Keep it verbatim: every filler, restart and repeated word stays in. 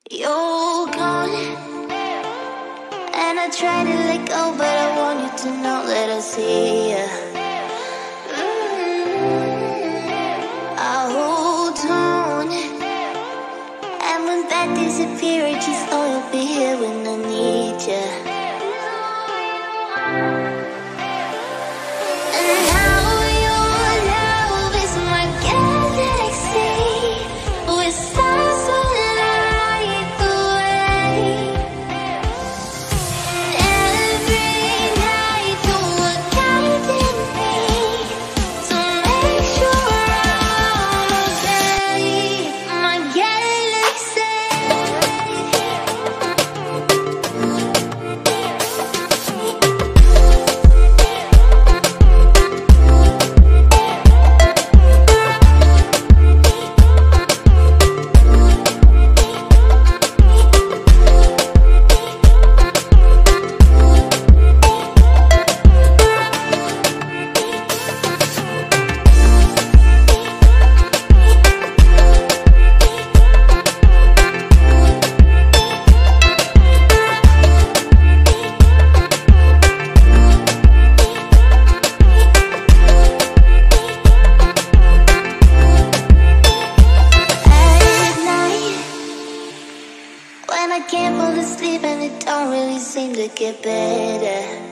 You're gone, and I try to let go, but I want you to know that I see ya. Mm-hmm. I hold on, and when that disappears, just know you'll be here when I need ya. And now your love is my galaxy, with stars so light the way. Every night you were guiding me to make sure I'm okay. My galaxy. When I can't fall asleep and it don't really seem to get better,